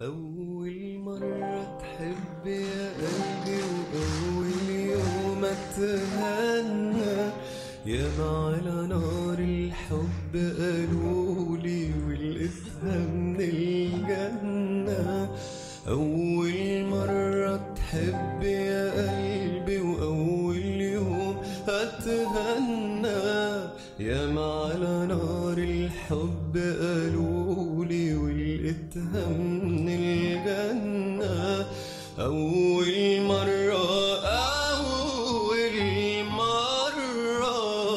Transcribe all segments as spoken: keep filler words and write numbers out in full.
أول مرة تحب يا قلبي وأول يوم أتهنى ياما على نار الحب قالولي ولقيتها من الجنة. أول مرة تحب يا قلبي وأول يوم أتهنى ياما على نار الحب قالولي ولقيتها من الجنة. أول مرة أول مرة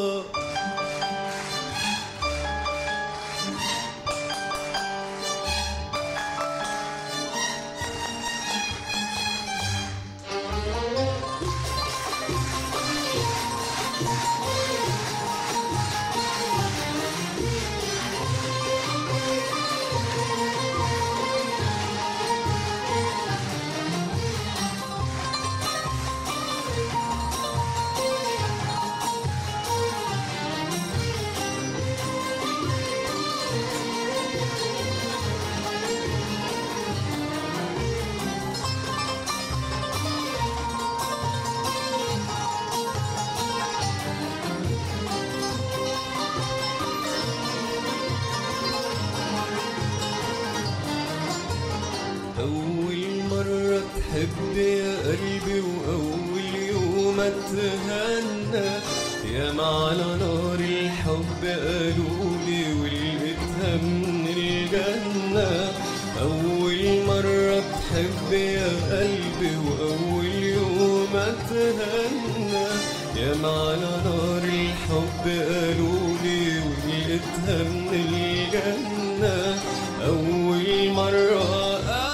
أول مرة تحب يا قلبي وأول يوم أتهنى ياما على نار الحب قالولي ولقيتها من الجنة. أول مرة تحب يا قلبي وأول يوم أتهنى ياما على نار الحب قالولي ولقيتها من الجنة. أول مرة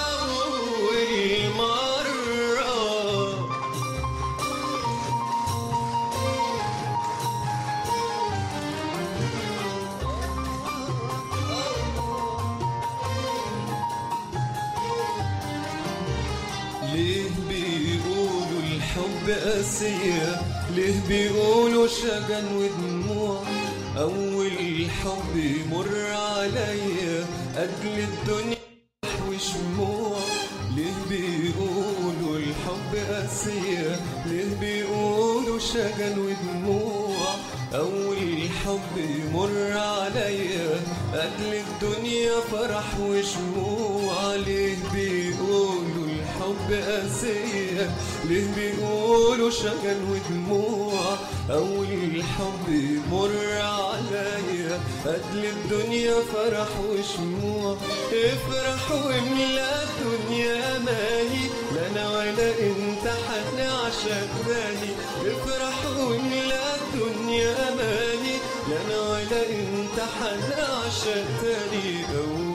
ليه بيقولوا الحب قاسية؟ ليه بيقولوا شجن ودموع؟ أول حب يمر عليا أجل الدنيا وشموع. ليه بيقولوا الحب قاسية؟ ليه بيقولوا شجن ودموع؟ أول حب يمر عليا أجل الدنيا فرح وشموع. ليه بيقولوا الحب قاسية؟ ليه بيقولوا شجن ودموع؟ أول حب يمر عليا أجل الدنيا فرح وشموع. افرح واملى الدنيا مالي لا أنا ولا أنت هنعشق تاني. افرح واملى الدنيا مالي لا أنا ولا أنت هنعشق تاني.